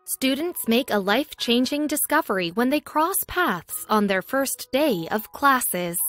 Students make a life-changing discovery when they cross paths on their first day of classes.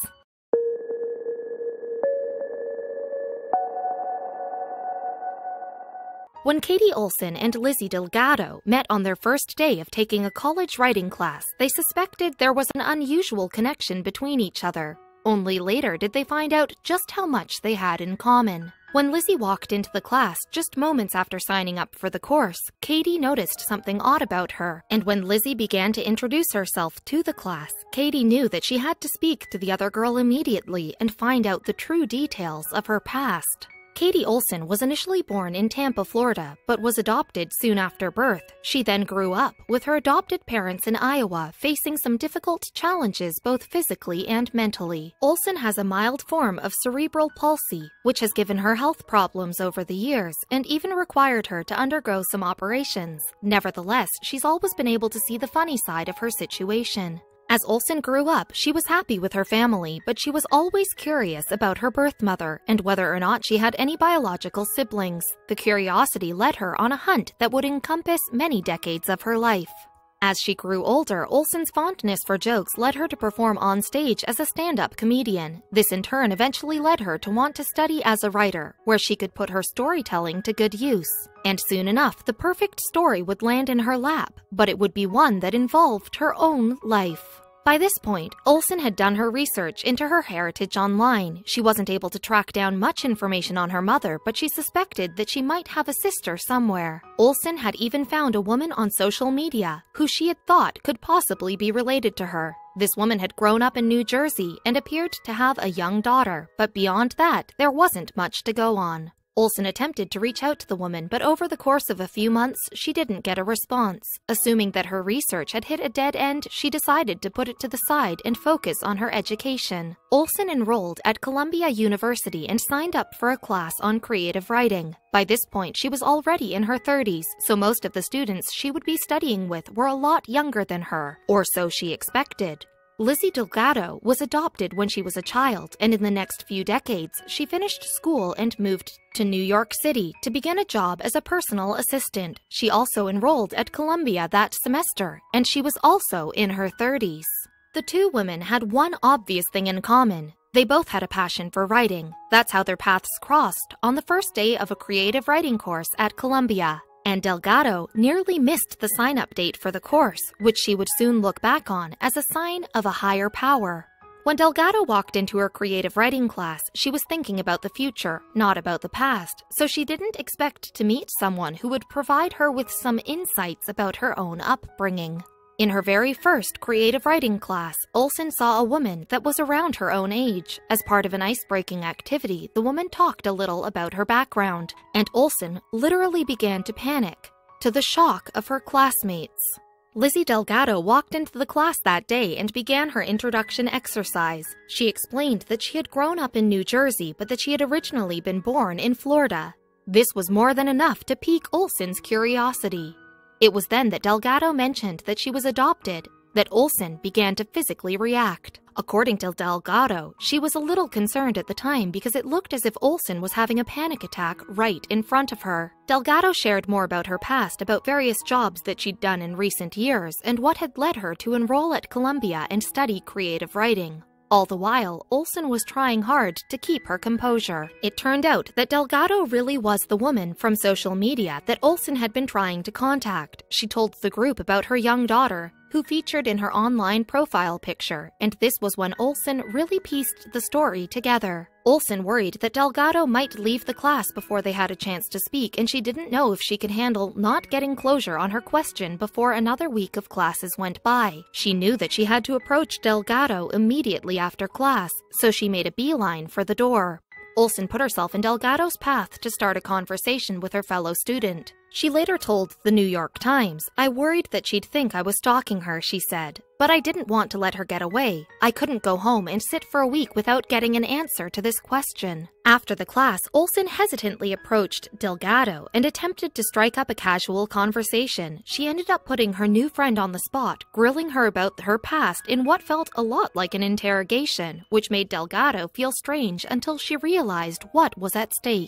When Katy Olson and Lizzie Delgado met on their first day of taking a college writing class, they suspected there was an unusual connection between each other. Only later did they find out just how much they had in common. When Lizzie walked into the class just moments after signing up for the course, Katy noticed something odd about her, and when Lizzie began to introduce herself to the class, Katy knew that she had to speak to the other girl immediately and find out the true details of her past. Katy Olson was initially born in Tampa, Florida, but was adopted soon after birth. She then grew up with her adopted parents in Iowa, facing some difficult challenges both physically and mentally. Olson has a mild form of cerebral palsy, which has given her health problems over the years and even required her to undergo some operations. Nevertheless, she's always been able to see the funny side of her situation. As Olson grew up, she was happy with her family, but she was always curious about her birth mother and whether or not she had any biological siblings. The curiosity led her on a hunt that would encompass many decades of her life. As she grew older, Olson's fondness for jokes led her to perform on stage as a stand-up comedian. This in turn eventually led her to want to study as a writer, where she could put her storytelling to good use. And soon enough, the perfect story would land in her lap, but it would be one that involved her own life. By this point, Olson had done her research into her heritage online. She wasn't able to track down much information on her mother, but she suspected that she might have a sister somewhere. Olson had even found a woman on social media who she had thought could possibly be related to her. This woman had grown up in New Jersey and appeared to have a young daughter, but beyond that, there wasn't much to go on. Olson attempted to reach out to the woman, but over the course of a few months, she didn't get a response. Assuming that her research had hit a dead end, she decided to put it to the side and focus on her education. Olson enrolled at Columbia University and signed up for a class on creative writing. By this point, she was already in her 30s, so most of the students she would be studying with were a lot younger than her, or so she expected. Lizzie Delgado was adopted when she was a child, and in the next few decades, she finished school and moved to New York City to begin a job as a personal assistant. She also enrolled at Columbia that semester, and she was also in her 30s. The two women had one obvious thing in common. They both had a passion for writing. That's how their paths crossed on the first day of a creative writing course at Columbia. And Delgado nearly missed the sign-up date for the course, which she would soon look back on as a sign of a higher power. When Delgado walked into her creative writing class, she was thinking about the future, not about the past, so she didn't expect to meet someone who would provide her with some insights about her own upbringing. In her very first creative writing class, Olson saw a woman that was around her own age. As part of an ice-breaking activity, the woman talked a little about her background, and Olson literally began to panic, to the shock of her classmates. Lizzie Delgado walked into the class that day and began her introduction exercise. She explained that she had grown up in New Jersey, but that she had originally been born in Florida. This was more than enough to pique Olson's curiosity. It was then that Delgado mentioned that she was adopted, that Olson began to physically react. According to Delgado, she was a little concerned at the time because it looked as if Olson was having a panic attack right in front of her. Delgado shared more about her past, about various jobs that she'd done in recent years, and what had led her to enroll at Columbia and study creative writing. All the while, Olson was trying hard to keep her composure. It turned out that Delgado really was the woman from social media that Olson had been trying to contact. She told the group about her young daughter, who featured in her online profile picture, and this was when Olson really pieced the story together. Olson worried that Delgado might leave the class before they had a chance to speak, and she didn't know if she could handle not getting closure on her question before another week of classes went by. She knew that she had to approach Delgado immediately after class, so she made a beeline for the door. Olson put herself in Delgado's path to start a conversation with her fellow student. She later told the New York Times, "I worried that she'd think I was stalking her," she said. "But I didn't want to let her get away. I couldn't go home and sit for a week without getting an answer to this question." After the class, Olson hesitantly approached Delgado and attempted to strike up a casual conversation. She ended up putting her new friend on the spot, grilling her about her past in what felt a lot like an interrogation, which made Delgado feel strange until she realized what was at stake.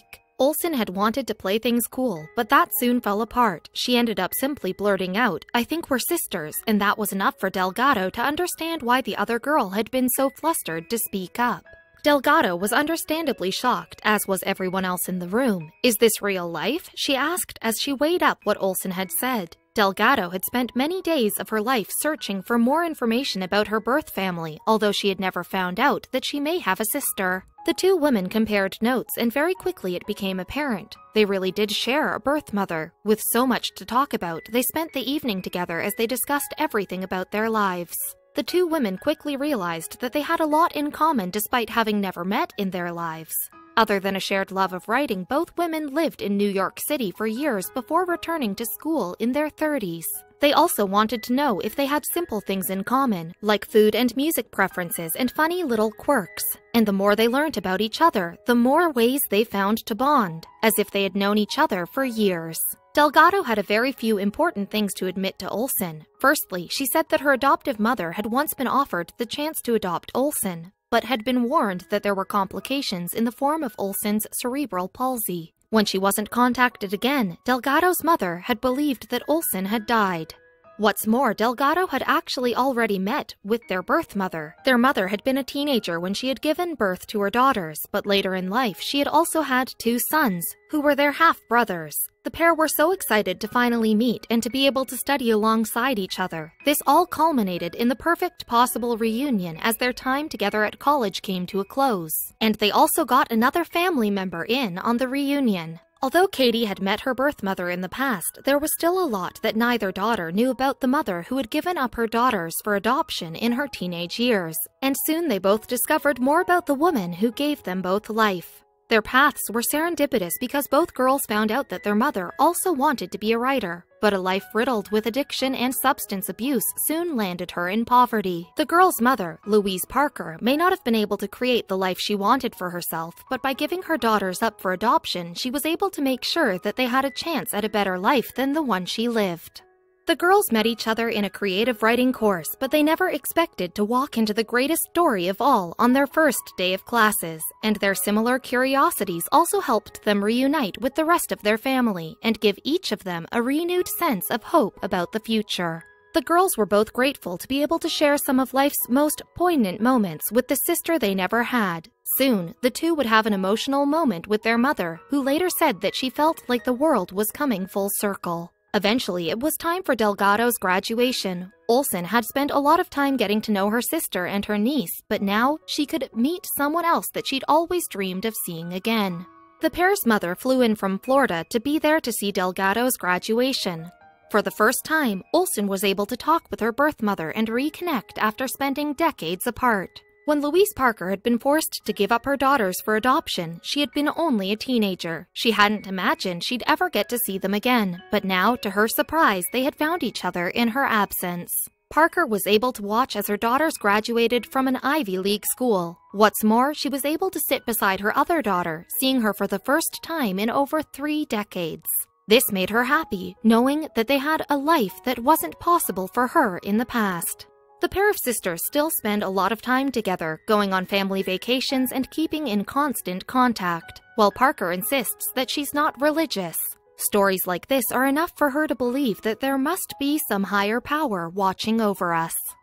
Olson had wanted to play things cool, but that soon fell apart. She ended up simply blurting out, "I think we're sisters," and that was enough for Delgado to understand why the other girl had been so flustered to speak up. Delgado was understandably shocked, as was everyone else in the room. "Is this real life?" she asked as she weighed up what Olson had said. Delgado had spent many days of her life searching for more information about her birth family, although she had never found out that she may have a sister. The two women compared notes, and very quickly it became apparent. They really did share a birth mother. With so much to talk about, they spent the evening together as they discussed everything about their lives. The two women quickly realized that they had a lot in common despite having never met in their lives. Other than a shared love of writing, both women lived in New York City for years before returning to school in their 30s. They also wanted to know if they had simple things in common, like food and music preferences and funny little quirks. And the more they learned about each other, the more ways they found to bond, as if they had known each other for years. Delgado had a very few important things to admit to Olson. Firstly, she said that her adoptive mother had once been offered the chance to adopt Olson, but had been warned that there were complications in the form of Olson's cerebral palsy. When she wasn't contacted again, Delgado's mother had believed that Olson had died. What's more, Delgado had actually already met with their birth mother. Their mother had been a teenager when she had given birth to her daughters, but later in life she had also had two sons, who were their half-brothers. The pair were so excited to finally meet and to be able to study alongside each other. This all culminated in the perfect possible reunion as their time together at college came to a close. And they also got another family member in on the reunion. Although Katy had met her birth mother in the past, there was still a lot that neither daughter knew about the mother who had given up her daughters for adoption in her teenage years. And soon they both discovered more about the woman who gave them both life. Their paths were serendipitous because both girls found out that their mother also wanted to be a writer, but a life riddled with addiction and substance abuse soon landed her in poverty. The girl's mother, Louise Parker, may not have been able to create the life she wanted for herself, but by giving her daughters up for adoption, she was able to make sure that they had a chance at a better life than the one she lived. The girls met each other in a creative writing course, but they never expected to walk into the greatest story of all on their first day of classes, and their similar curiosities also helped them reunite with the rest of their family and give each of them a renewed sense of hope about the future. The girls were both grateful to be able to share some of life's most poignant moments with the sister they never had. Soon, the two would have an emotional moment with their mother, who later said that she felt like the world was coming full circle. Eventually, it was time for Delgado's graduation. Olson had spent a lot of time getting to know her sister and her niece, but now she could meet someone else that she'd always dreamed of seeing again. The pair's mother flew in from Florida to be there to see Delgado's graduation. For the first time, Olson was able to talk with her birth mother and reconnect after spending decades apart. When Louise Parker had been forced to give up her daughters for adoption, she had been only a teenager. She hadn't imagined she'd ever get to see them again, but now, to her surprise, they had found each other in her absence. Parker was able to watch as her daughters graduated from an Ivy League school. What's more, she was able to sit beside her other daughter, seeing her for the first time in over 3 decades. This made her happy, knowing that they had a life that wasn't possible for her in the past. The pair of sisters still spend a lot of time together, going on family vacations and keeping in constant contact, while Parker insists that she's not religious. Stories like this are enough for her to believe that there must be some higher power watching over us.